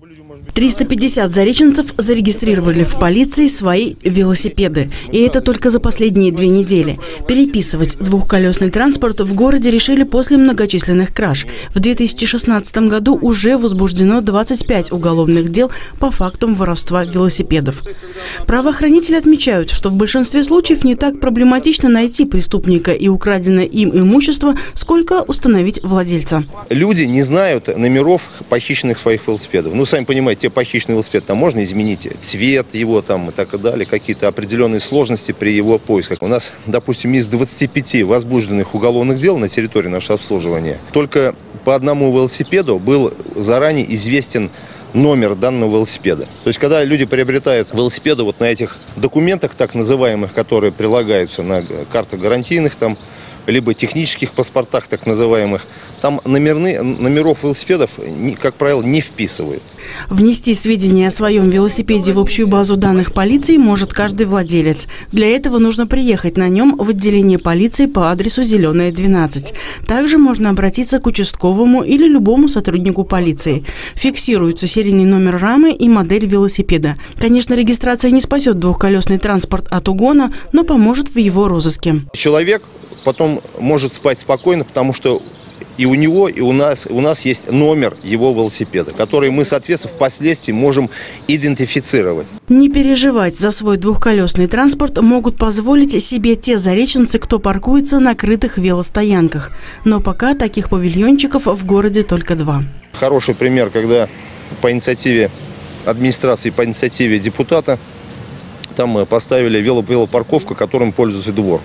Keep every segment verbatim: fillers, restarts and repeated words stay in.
триста пятьдесят зареченцев зарегистрировали в полиции свои велосипеды. И это только за последние две недели. Переписывать двухколесный транспорт в городе решили после многочисленных краж. В две тысячи шестнадцатом году уже возбуждено двадцать пять уголовных дел по фактам воровства велосипедов. Правоохранители отмечают, что в большинстве случаев не так проблематично найти преступника и украденное им имущество, сколько установить владельца. Люди не знают номеров похищенных своих велосипедов. Ну, сами понимаете, те похищенные велосипеды, там можно изменить цвет его там и так далее, какие-то определенные сложности при его поисках. У нас, допустим, из двадцати пяти возбужденных уголовных дел на территории нашего обслуживания только по одному велосипеду был заранее известен номер данного велосипеда. То есть, когда люди приобретают велосипеды вот на этих документах, так называемых, которые прилагаются на картах гарантийных, там, либо технических паспортах, так называемых, там номерны, номеров велосипедов, как правило, не вписывают. Внести сведения о своем велосипеде в общую базу данных полиции может каждый владелец. Для этого нужно приехать на нем в отделение полиции по адресу Зеленая, двенадцать. Также можно обратиться к участковому или любому сотруднику полиции. Фиксируются серийный номер рамы и модель велосипеда. Конечно, регистрация не спасет двухколесный транспорт от угона, но поможет в его розыске. Человек потом может спать спокойно, потому что и у него, и у нас, у нас есть номер его велосипеда, который мы, соответственно, впоследствии можем идентифицировать. Не переживать за свой двухколесный транспорт могут позволить себе те зареченцы, кто паркуется на крытых велостоянках. Но пока таких павильончиков в городе только два. Хороший пример, когда по инициативе администрации, по инициативе депутата, там мы поставили велопарковку, которым пользуется двор.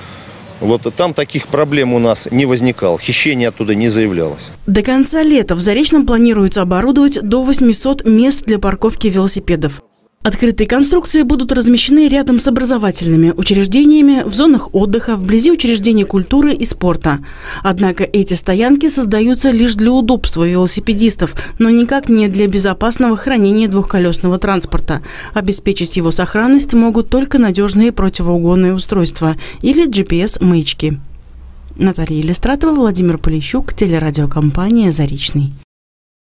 Вот там таких проблем у нас не возникало, хищение оттуда не заявлялось. До конца лета в Заречном планируется оборудовать до восьмисот мест для парковки велосипедов. Открытые конструкции будут размещены рядом с образовательными учреждениями, в зонах отдыха, вблизи учреждений культуры и спорта. Однако эти стоянки создаются лишь для удобства велосипедистов, но никак не для безопасного хранения двухколесного транспорта. Обеспечить его сохранность могут только надежные противоугонные устройства или джи пи эс-маячки. Наталья Елистратова, Владимир Полищук, телерадиокомпания «Заречный».